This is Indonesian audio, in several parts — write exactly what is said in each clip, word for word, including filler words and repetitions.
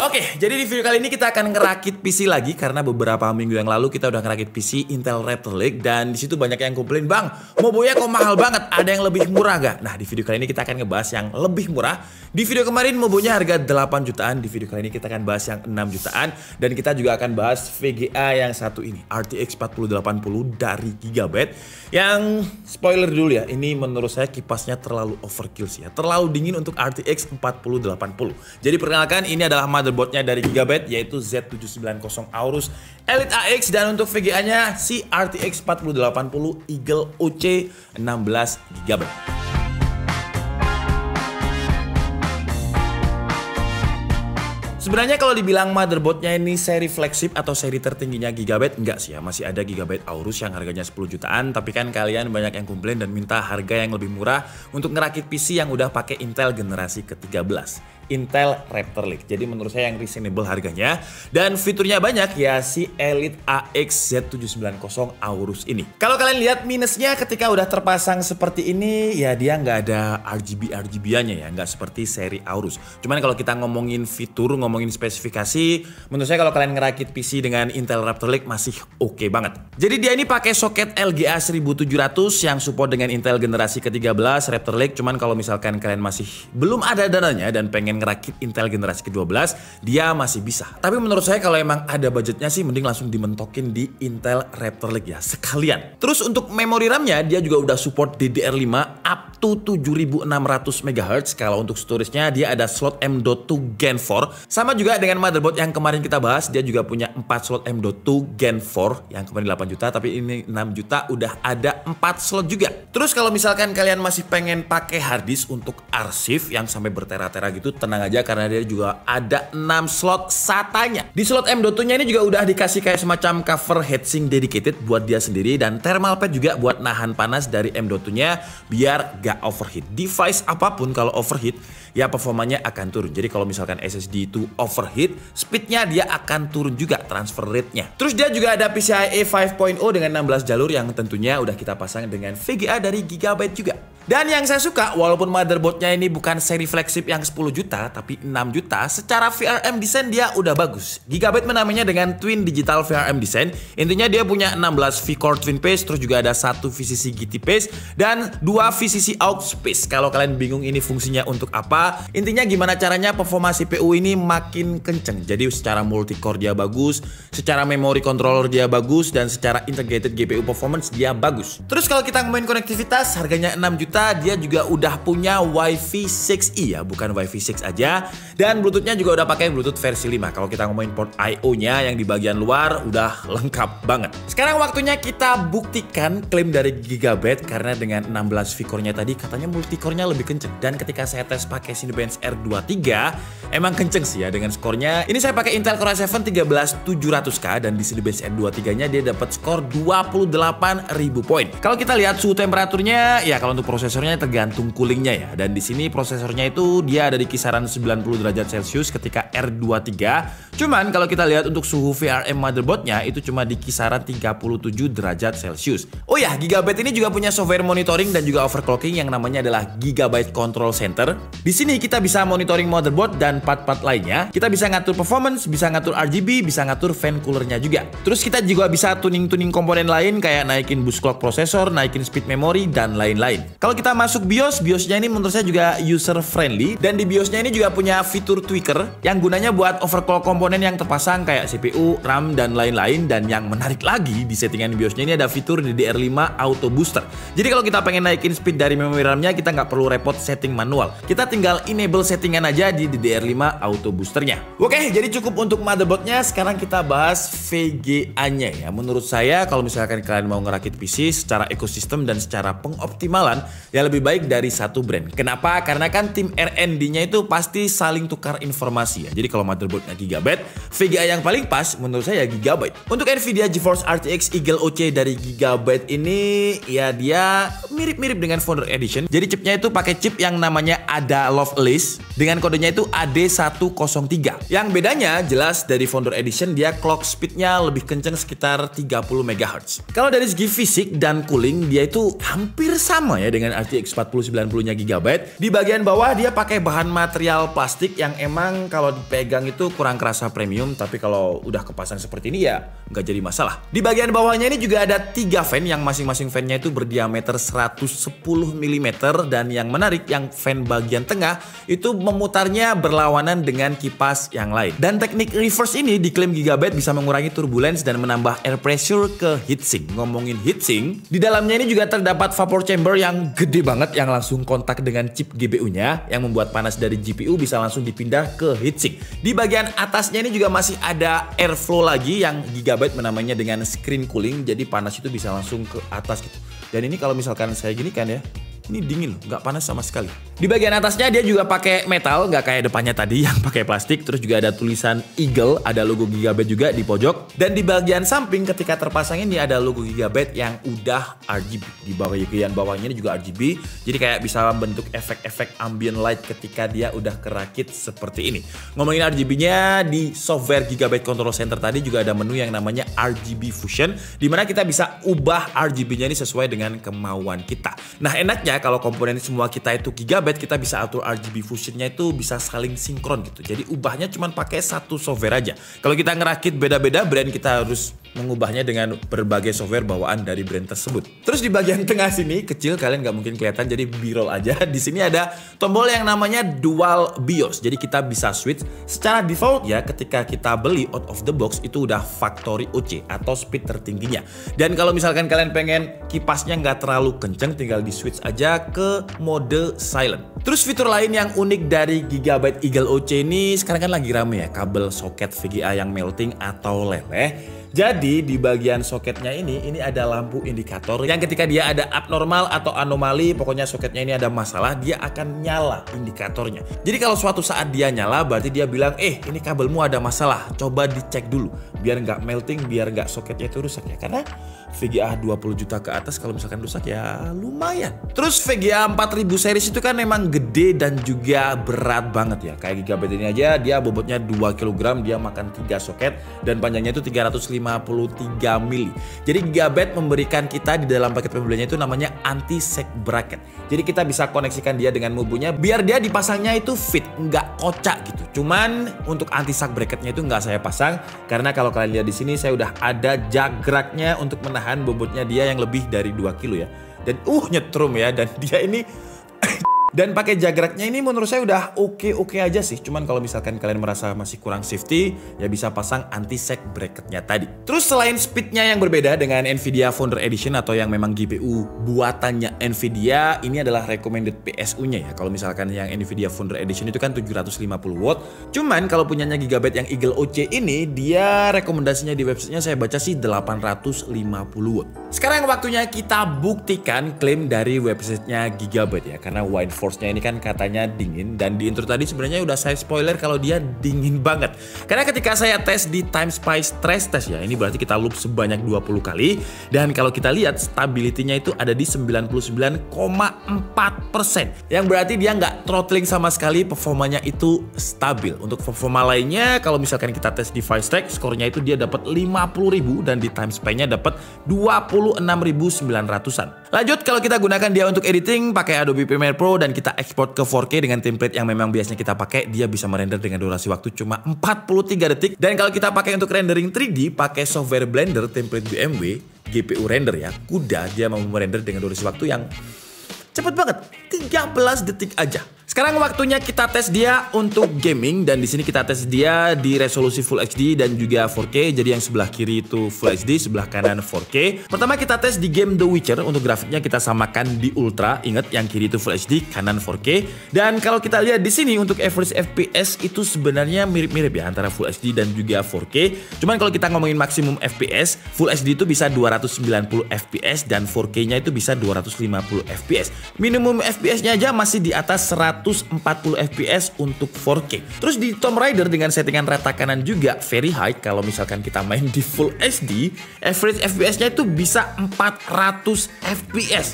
Oke, jadi di video kali ini kita akan ngerakit P C lagi karena beberapa minggu yang lalu kita udah ngerakit P C Intel Raptor Lake dan di situ banyak yang komplain, "Bang, Mobonya kok mahal banget? Ada yang lebih murah gak?" Nah, di video kali ini kita akan ngebahas yang lebih murah. Di video kemarin Mobonya harga delapan jutaan, di video kali ini kita akan bahas yang enam jutaan dan kita juga akan bahas V G A yang satu ini, R T X empat puluh delapan puluh dari Gigabyte. Yang spoiler dulu ya, ini menurut saya kipasnya terlalu overkill sih ya. Terlalu dingin untuk R T X empat puluh delapan puluh. Jadi perkenalkan, ini adalah motherboardnya dari Gigabyte yaitu Z tujuh sembilan nol Aorus Elite A X, dan untuk V G A-nya si R T X empat puluh delapan puluh Eagle O C enam belas G B. Sebenarnya kalau dibilang motherboardnya ini seri flagship atau seri tertingginya Gigabyte, enggak sih ya. Masih ada Gigabyte Aorus yang harganya sepuluh jutaan, tapi kan kalian banyak yang komplain dan minta harga yang lebih murah untuk ngerakit P C yang udah pakai Intel generasi ke tiga belas. Intel Raptor Lake. Jadi menurut saya yang reasonable harganya dan fiturnya banyak ya si Elite A X Z tujuh sembilan nol Aorus ini. Kalau kalian lihat minusnya ketika udah terpasang seperti ini ya, dia nggak ada R G B R G B-nya ya, nggak seperti seri Aorus. Cuman kalau kita ngomongin fitur, ngomongin spesifikasi, menurut saya kalau kalian ngerakit P C dengan Intel Raptor Lake masih oke okay banget. Jadi dia ini pakai soket L G A seribu tujuh ratus yang support dengan Intel generasi ke tiga belas Raptor Lake. Cuman kalau misalkan kalian masih belum ada dananya dan pengen ngerakit Intel generasi ke dua belas, dia masih bisa. Tapi menurut saya kalau emang ada budgetnya sih mending langsung dimentokin di Intel Raptor Lake ya sekalian. Terus untuk memori RAM-nya dia juga udah support D D R lima up to tujuh ribu enam ratus megahertz. Kalau untuk storage-nya dia ada slot M dot dua Gen empat. Sama juga dengan motherboard yang kemarin kita bahas, dia juga punya empat slot M dot dua Gen empat yang kemarin delapan juta, tapi ini enam juta udah ada empat slot juga. Terus kalau misalkan kalian masih pengen pakai harddisk untuk arsip yang sampai bertera-tera gitu, tenang aja karena dia juga ada enam slot SATA-nya. Di slot M dot dua-nya ini juga udah dikasih kayak semacam cover heatsink dedicated buat dia sendiri dan thermal pad juga buat nahan panas dari M dot dua-nya biar gak overheat. Device apapun kalau overheat ya performanya akan turun. Jadi kalau misalkan S S D itu overheat, speednya dia akan turun juga transfer rate-nya. Terus dia juga ada P C I E lima titik nol dengan enam belas jalur yang tentunya udah kita pasang dengan V G A dari Gigabyte juga. Dan yang saya suka, walaupun motherboardnya ini bukan seri flagship yang sepuluh juta, tapi enam juta, secara V R M design dia udah bagus. Gigabyte menamainya dengan Twin Digital V R M Design. Intinya dia punya enam belas V-Core Twin Pace, terus juga ada satu V C C G T Pace, dan dua V C C Aux Pace. Kalau kalian bingung ini fungsinya untuk apa, intinya gimana caranya performa C P U ini makin kenceng. Jadi secara multi-core dia bagus, secara memory controller dia bagus, dan secara integrated G P U performance dia bagus. Terus kalau kita ngomongin konektivitas, harganya enam juta, dia juga udah punya Wi-Fi enam E ya, bukan Wi-Fi enam aja. Dan Bluetooth-nya juga udah pakai Bluetooth versi lima. Kalau kita ngomongin port I O-nya yang di bagian luar udah lengkap banget. Sekarang waktunya kita buktikan klaim dari Gigabyte karena dengan enam belas V-Core-nya tadi katanya multi-core-nya lebih kenceng. Dan ketika saya tes pakai Cinebench R dua puluh tiga, emang kenceng sih ya dengan skornya. Ini saya pakai Intel Core i tujuh tiga belas tujuh ratus K dan di Cinebench R dua puluh tiga-nya dia dapat skor dua puluh delapan ribu poin. Kalau kita lihat suhu temperaturnya, ya kalau untuk prosesornya tergantung coolingnya ya. Dan di sini prosesornya itu dia ada di kisaran sembilan puluh derajat Celcius ketika R dua puluh tiga. Cuman kalau kita lihat untuk suhu V R M motherboardnya itu cuma di kisaran tiga puluh tujuh derajat Celcius. Oh ya, Gigabyte ini juga punya software monitoring dan juga overclocking yang namanya adalah Gigabyte Control Center. Di sini kita bisa monitoring motherboard dan part-part lainnya. Kita bisa ngatur performance, bisa ngatur R G B, bisa ngatur fan coolernya juga. Terus kita juga bisa tuning-tuning komponen lain kayak naikin boost clock prosesor, naikin speed memory, dan lain-lain. Kalau kita masuk BIOS, BIOSnya ini menurut saya juga user friendly, dan di BIOSnya ini juga punya fitur tweaker yang gunanya buat overclock komponen yang terpasang kayak C P U, RAM, dan lain-lain. Dan yang menarik lagi di settingan BIOSnya ini ada fitur D D R lima Auto Booster. Jadi kalau kita pengen naikin speed dari memori RAM-nya, kita nggak perlu repot setting manual. Kita tinggal enable settingan aja di D D R lima Auto Boosternya. Oke, jadi cukup untuk motherboardnya. Sekarang kita bahas V G A-nya ya. Menurut saya kalau misalkan kalian mau ngerakit P C secara ekosistem dan secara pengoptimalan, ya lebih baik dari satu brand. Kenapa? Karena kan tim R and D-nya itu pasti saling tukar informasi ya. Jadi kalau motherboardnya Gigabyte, V G A yang paling pas menurut saya Gigabyte. Untuk Nvidia GeForce R T X Eagle O C dari Gigabyte ini ya dia mirip-mirip dengan Founder Edition. Jadi chipnya itu pakai chip yang namanya Ada Lovelace. dengan kodenya itu A D seratus tiga. Yang bedanya jelas dari Founder Edition dia clock speednya lebih kenceng sekitar tiga puluh megahertz. Kalau dari segi fisik dan cooling dia itu hampir sama ya dengan R T X empat puluh sembilan puluh-nya Gigabyte. Di bagian bawah dia pakai bahan material plastik yang emang kalau dipegang itu kurang kerasa premium, tapi kalau udah kepasang seperti ini ya nggak jadi masalah. Di bagian bawahnya ini juga ada tiga fan yang masing-masing fan-nya itu berdiameter seratus sepuluh milimeter, dan yang menarik yang fan bagian tengah itu memutarnya berlawanan dengan kipas yang lain. Dan teknik reverse ini diklaim Gigabyte bisa mengurangi turbulence dan menambah air pressure ke heatsink. Ngomongin heatsink, di dalamnya ini juga terdapat vapor chamber yang gede banget yang langsung kontak dengan chip G P U-nya yang membuat panas dari G P U bisa langsung dipindah ke heatsink. Di bagian atasnya ini juga masih ada airflow lagi yang Gigabyte menamainya dengan screen cooling, jadi panas itu bisa langsung ke atas gitu. Dan ini kalau misalkan saya gini kan ya, ini dingin loh, nggak panas sama sekali. Di bagian atasnya dia juga pakai metal, nggak kayak depannya tadi yang pakai plastik. Terus juga ada tulisan Eagle, ada logo Gigabyte juga di pojok. Dan di bagian samping ketika terpasang ini ada logo Gigabyte yang udah R G B. Di bagian bawahnya ini juga R G B, jadi kayak bisa membentuk efek-efek ambient light ketika dia udah kerakit seperti ini. Ngomongin R G B-nya, di software Gigabyte Control Center tadi juga ada menu yang namanya R G B Fusion, dimana kita bisa ubah R G B-nya ini sesuai dengan kemauan kita. Nah enaknya kalau komponen semua kita itu Gigabyte, kita bisa atur R G B Fusion-nya itu bisa saling sinkron gitu. Jadi ubahnya cuma pakai satu software aja. Kalau kita ngerakit beda-beda brand, kita harus mengubahnya dengan berbagai software bawaan dari brand tersebut. Terus di bagian tengah sini kecil, kalian nggak mungkin kelihatan, jadi b-roll aja. Di sini ada tombol yang namanya Dual BIOS. Jadi kita bisa switch secara default ya. Ketika kita beli out of the box itu udah factory O C atau speed tertingginya. Dan kalau misalkan kalian pengen kipasnya nggak terlalu kenceng, tinggal di switch aja ke mode silent. Terus fitur lain yang unik dari Gigabyte Eagle O C ini sekarang kan lagi rame ya, kabel soket V G A yang melting atau leleh. Jadi di bagian soketnya ini, ini ada lampu indikator yang ketika dia ada abnormal atau anomali, pokoknya soketnya ini ada masalah, dia akan nyala indikatornya. Jadi kalau suatu saat dia nyala, berarti dia bilang, eh ini kabelmu ada masalah, coba dicek dulu. Biar nggak melting, biar nggak soketnya itu rusak ya. Karena V G A dua puluh juta ke atas kalau misalkan rusak ya lumayan. Terus V G A empat ribu series itu kan memang gede dan juga berat banget ya. Kayak Gigabyte ini aja dia bobotnya dua kilogram, dia makan tiga soket dan panjangnya itu tiga ratus lima puluh tiga mili. Jadi Gigabyte memberikan kita di dalam paket pembeliannya itu namanya anti-sag bracket. Jadi kita bisa koneksikan dia dengan mubunya biar dia dipasangnya itu fit, nggak kocak gitu. Cuman untuk anti-sag bracketnya itu nggak saya pasang karena kalau kalian lihat di sini saya udah ada jagraknya untuk menahan bobotnya dia yang lebih dari dua kilo ya. Dan uh nyetrum ya, dan dia ini dan pakai jagraknya ini menurut saya udah oke-oke aja sih. Cuman kalau misalkan kalian merasa masih kurang safety, ya bisa pasang anti-sag bracketnya tadi. Terus selain speednya yang berbeda dengan Nvidia Founder Edition atau yang memang G P U buatannya Nvidia, ini adalah recommended P S U-nya ya. Kalau misalkan yang Nvidia Founder Edition itu kan tujuh ratus lima puluh watt. Cuman kalau punyanya Gigabyte yang Eagle O C ini, dia rekomendasinya di websitenya saya baca sih delapan ratus lima puluh watt. Sekarang waktunya kita buktikan klaim dari websitenya Gigabyte ya. Karena wide force-nya ini kan katanya dingin, dan di intro tadi sebenarnya udah saya spoiler kalau dia dingin banget. Karena ketika saya tes di Timespice stress test ya, ini berarti kita loop sebanyak dua puluh kali, dan kalau kita lihat stability-nya itu ada di sembilan puluh sembilan koma empat persen. Yang berarti dia nggak throttling sama sekali, performanya itu stabil. Untuk performa lainnya kalau misalkan kita tes di Firestack, skornya itu dia dapat lima puluh ribu dan di Timespice-nya dapat dua puluh enam ribu sembilan ratusan. Lanjut, kalau kita gunakan dia untuk editing pakai Adobe Premiere Pro dan kita ekspor ke four K dengan template yang memang biasanya kita pakai, dia bisa merender dengan durasi waktu cuma empat puluh tiga detik. Dan kalau kita pakai untuk rendering three D pakai software Blender template B M W G P U render ya, kuda, dia mau merender dengan durasi waktu yang cepet banget, tiga belas detik aja. Sekarang waktunya kita tes dia untuk gaming, dan di sini kita tes dia di resolusi Full H D dan juga four K. Jadi yang sebelah kiri itu Full H D, sebelah kanan four K. Pertama kita tes di game The Witcher, untuk grafiknya kita samakan di Ultra. Ingat yang kiri itu Full H D, kanan four K. Dan kalau kita lihat di sini untuk average F P S itu sebenarnya mirip-mirip ya antara Full H D dan juga four K. Cuman kalau kita ngomongin maksimum F P S, Full H D itu bisa dua ratus sembilan puluh F P S dan four K-nya itu bisa dua ratus lima puluh F P S. Minimum F P S-nya aja masih di atas seratus empat puluh F P S untuk four K. Terus di Tomb Raider dengan settingan rata kanan juga very high. Kalau misalkan kita main di Full H D, average F P S-nya itu bisa empat ratus F P S.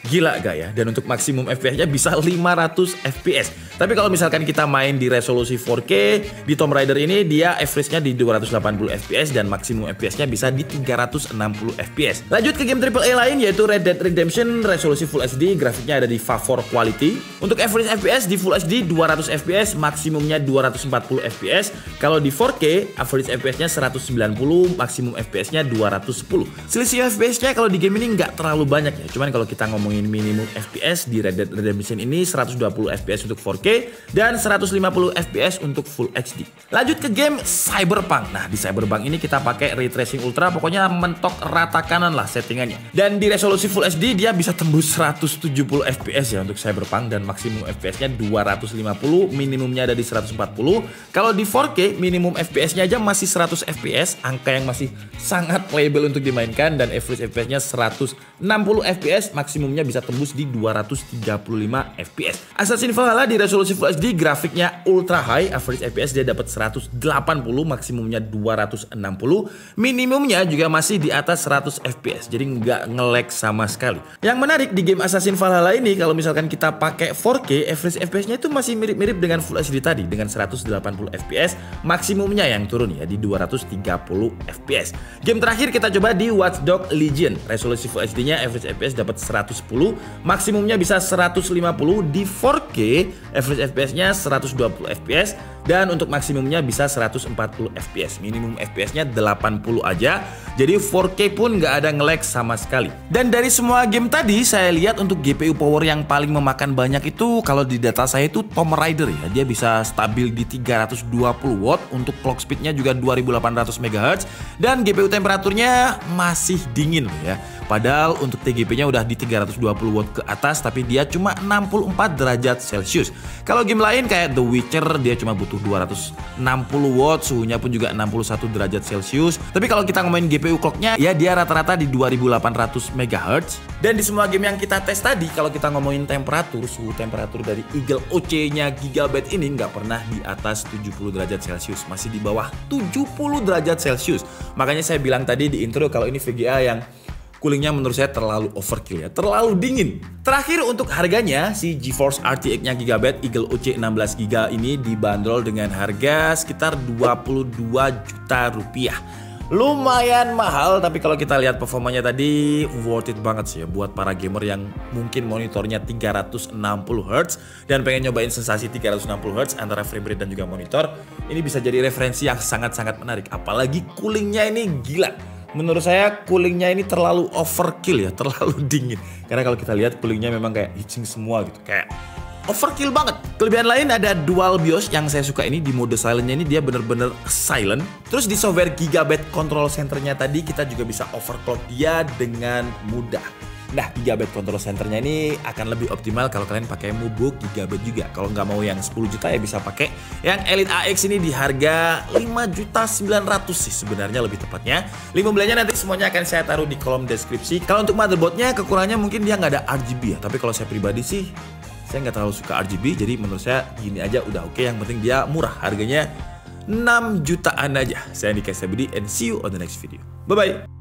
Gila gak ya? Dan untuk maksimum F P S-nya bisa lima ratus F P S. Tapi kalau misalkan kita main di resolusi empat K, di Tomb Raider ini dia average-nya di dua ratus delapan puluh F P S dan maksimum F P S-nya bisa di tiga ratus enam puluh F P S. Lanjut ke game triple A lain yaitu Red Dead Redemption, resolusi Full H D, grafiknya ada di favor quality. Untuk average F P S di Full H D dua ratus F P S, maksimumnya dua ratus empat puluh F P S. Kalau di empat K, average F P S-nya seratus sembilan puluh, maksimum F P S-nya dua ratus sepuluh. Selisih F P S-nya kalau di game ini nggak terlalu banyak ya. Cuman kalau kita ngomongin minimum F P S di Red Dead Redemption ini seratus dua puluh F P S untuk empat K dan seratus lima puluh F P S untuk Full H D. Lanjut ke game Cyberpunk. Nah, di Cyberpunk ini kita pakai Ray Tracing Ultra, pokoknya mentok rata kanan lah settingannya. Dan di resolusi Full H D dia bisa tembus seratus tujuh puluh F P S ya untuk Cyberpunk dan maksimum F P S-nya dua ratus lima puluh, minimumnya ada di seratus empat puluh. Kalau di empat K minimum F P S-nya aja masih seratus F P S, angka yang masih sangat playable untuk dimainkan dan average F P S-nya seratus enam puluh F P S, maksimumnya bisa tembus di dua ratus tiga puluh lima F P S. Assassin's Valhalla di resolusi Full H D grafiknya ultra high, average F P S dia dapat seratus delapan puluh, maksimumnya dua ratus enam puluh, minimumnya juga masih di atas seratus F P S, jadi nggak nge-lag sama sekali. Yang menarik di game Assassin's Valhalla ini kalau misalkan kita pakai empat K, average F P S-nya itu masih mirip-mirip dengan Full H D tadi dengan seratus delapan puluh F P S, maksimumnya yang turun ya di dua ratus tiga puluh F P S. Game terakhir kita coba di Watch Dogs Legion, resolusi Full H D-nya average F P S dapat seratus sepuluh, maksimumnya bisa seratus lima puluh. Di empat K average F P S-nya seratus dua puluh F P S dan untuk maksimumnya bisa seratus empat puluh F P S. Minimum F P S-nya delapan puluh aja. Jadi empat K pun nggak ada nge-lag sama sekali. Dan dari semua game tadi saya lihat untuk G P U power yang paling memakan banyak itu kalau di data saya itu Tomb Raider ya. Dia bisa stabil di tiga ratus dua puluh watt, untuk clock speed-nya juga dua ribu delapan ratus megahertz dan G P U temperaturnya masih dingin ya. Padahal untuk T G P-nya udah di tiga ratus dua puluh watt ke atas tapi dia cuma enam puluh empat derajat Celcius. Kalau game lain kayak The Witcher dia cuma butuh dua ratus enam puluh watt, suhunya pun juga enam puluh satu derajat Celcius. Tapi kalau kita ngomongin G P U clock-nya ya dia rata-rata di dua ribu delapan ratus megahertz. Dan di semua game yang kita tes tadi kalau kita ngomongin temperatur, suhu temperatur dari Eagle O C-nya Gigabyte ini nggak pernah di atas tujuh puluh derajat Celcius, masih di bawah tujuh puluh derajat Celcius. Makanya saya bilang tadi di intro kalau ini V G A yang coolingnya menurut saya terlalu overkill ya, terlalu dingin. Terakhir untuk harganya, si GeForce R T X-nya Gigabyte Eagle O C enam belas giga ini dibanderol dengan harga sekitar dua puluh dua juta rupiah. Lumayan mahal, tapi kalau kita lihat performanya tadi worth it banget sih ya buat para gamer yang mungkin monitornya tiga ratus enam puluh hertz dan pengen nyobain sensasi tiga ratus enam puluh hertz antara frame rate dan juga monitor. Ini bisa jadi referensi yang sangat-sangat menarik, apalagi coolingnya ini gila. Menurut saya coolingnya ini terlalu overkill ya, terlalu dingin. Karena kalau kita lihat coolingnya memang kayak heatsink semua gitu, kayak overkill banget. Kelebihan lain ada dual BIOS yang saya suka ini di mode silentnya ini dia bener-bener silent. Terus di software Gigabyte Control Center-nya tadi kita juga bisa overclock dia dengan mudah. Nah, Gigabyte Control Center-nya ini akan lebih optimal kalau kalian pakai MUBOOK Gigabyte juga. Kalau nggak mau yang sepuluh juta ya bisa pakai yang Elite A X ini di harga lima juta sembilan ratus sih sebenarnya lebih tepatnya. Link pembeliannya nanti semuanya akan saya taruh di kolom deskripsi. Kalau untuk motherboardnya kekurangannya mungkin dia nggak ada R G B ya. Tapi kalau saya pribadi sih saya nggak terlalu suka R G B. Jadi menurut saya gini aja udah oke. Yang penting dia murah, harganya enam jutaan aja. Saya Andika Sabudi and see you on the next video. Bye bye.